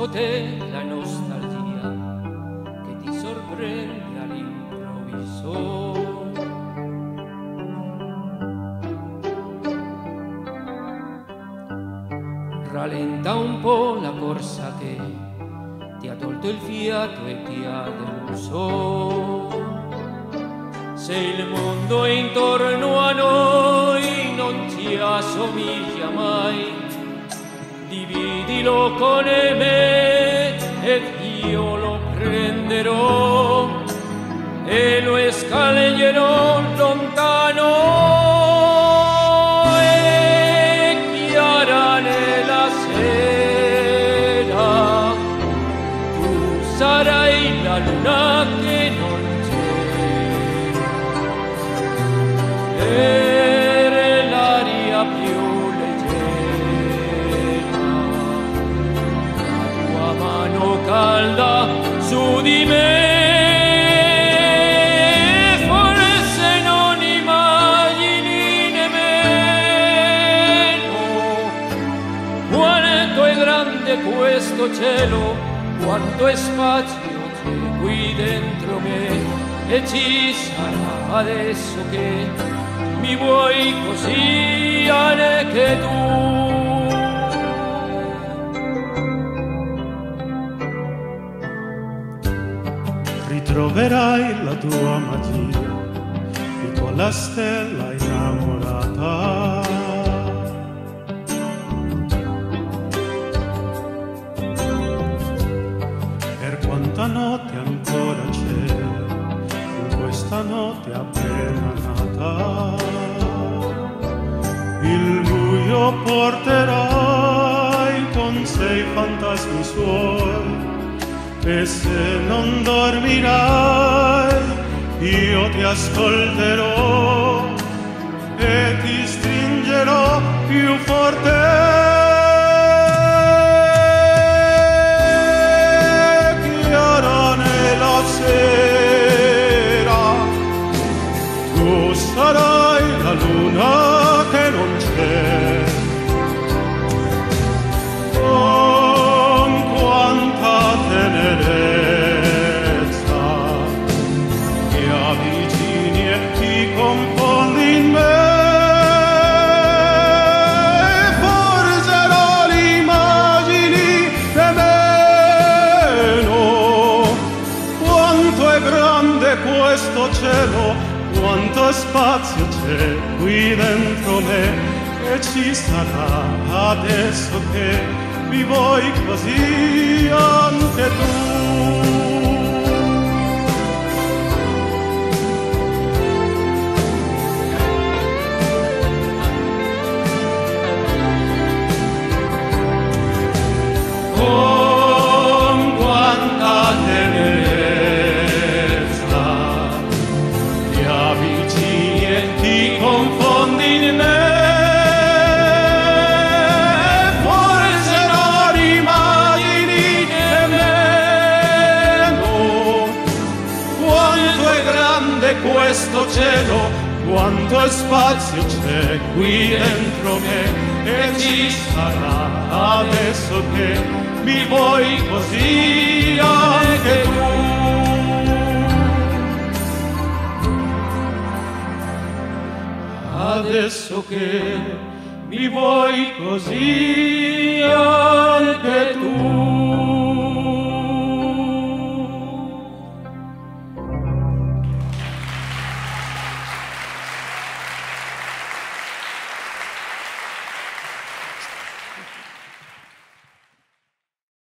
te la nostalgia che ti sorprende all'improvviso. Rallenta un po' la corsa che ti ha tolto il fiato e ti ha deluso. Se il mondo intorno a noi non ti assomiglia mai, dividilo con me ed io lo prenderò e lo scaglierò lontano. E chiara nella sera tu sarai la luna che non c'è, e l'aria più calda su di me, forse non immagini nemmeno quanto è grande questo cielo, quanto è spazio c'è qui dentro me, e ci sarà adesso che mi vuoi così anche tu. Ritroverai la tua magia di quella stella innamorata. Per quanta notte ancora c'è in questa notte appena nata, il buio porterai con sé i fantasmi suoi, e se non dormirai io ti ascolterò e ti stringerò più forte. Chiara nella sera tu sarai la luna che non c'è. Ti avvicini e ti confondi in me, forse non immagini nemmeno quanto è grande questo cielo, quanto spazio c'è qui dentro me, e ci sarà adesso che mi vuoi così anche tu. Con quanta tenerezza ti avvicini e ti confondi in me, questo cielo, quanto spazio c'è qui dentro me, e ci sarà adesso che mi vuoi così anche tu. Adesso che mi vuoi così anche tu.